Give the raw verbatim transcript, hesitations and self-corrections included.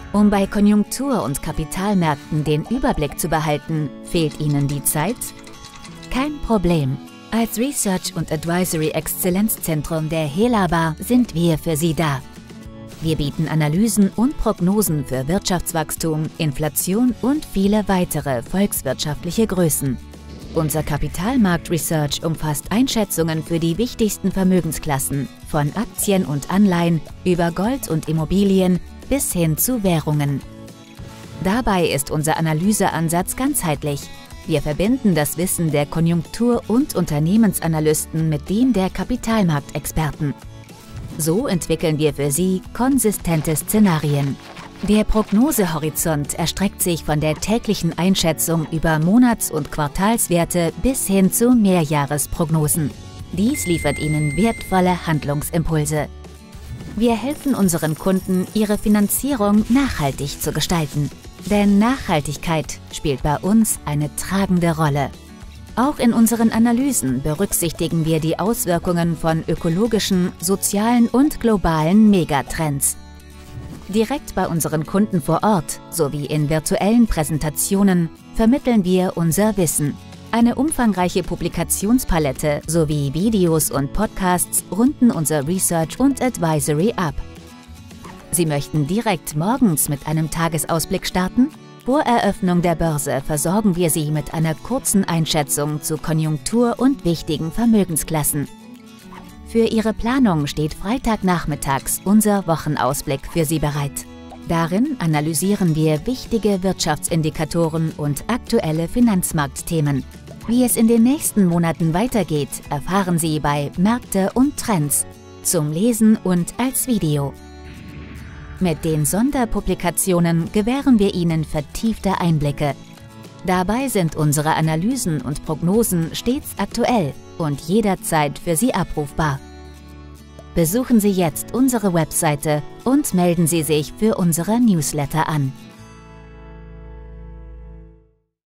Um bei Konjunktur- und Kapitalmärkten den Überblick zu behalten, fehlt Ihnen die Zeit? Kein Problem. Als Research- und Advisory-Exzellenzzentrum der Helaba sind wir für Sie da. Wir bieten Analysen und Prognosen für Wirtschaftswachstum, Inflation und viele weitere volkswirtschaftliche Größen. Unser Kapitalmarkt-Research umfasst Einschätzungen für die wichtigsten Vermögensklassen, von Aktien und Anleihen über Gold und Immobilien bis hin zu Währungen. Dabei ist unser Analyseansatz ganzheitlich. Wir verbinden das Wissen der Konjunktur- und Unternehmensanalysten mit dem der Kapitalmarktexperten. So entwickeln wir für Sie konsistente Szenarien. Der Prognosehorizont erstreckt sich von der täglichen Einschätzung über Monats- und Quartalswerte bis hin zu Mehrjahresprognosen. Dies liefert Ihnen wertvolle Handlungsimpulse. Wir helfen unseren Kunden, ihre Finanzierung nachhaltig zu gestalten. Denn Nachhaltigkeit spielt bei uns eine tragende Rolle. Auch in unseren Analysen berücksichtigen wir die Auswirkungen von ökologischen, sozialen und globalen Megatrends. Direkt bei unseren Kunden vor Ort sowie in virtuellen Präsentationen vermitteln wir unser Wissen. Eine umfangreiche Publikationspalette sowie Videos und Podcasts runden unser Research und Advisory ab. Sie möchten direkt morgens mit einem Tagesausblick starten? Vor Eröffnung der Börse versorgen wir Sie mit einer kurzen Einschätzung zu Konjunktur und wichtigen Vermögensklassen. Für Ihre Planung steht Freitagnachmittags unser Wochenausblick für Sie bereit. Darin analysieren wir wichtige Wirtschaftsindikatoren und aktuelle Finanzmarktthemen. Wie es in den nächsten Monaten weitergeht, erfahren Sie bei Märkte und Trends, zum Lesen und als Video. Mit den Sonderpublikationen gewähren wir Ihnen vertiefte Einblicke. Dabei sind unsere Analysen und Prognosen stets aktuell und jederzeit für Sie abrufbar. Besuchen Sie jetzt unsere Webseite und melden Sie sich für unsere Newsletter an.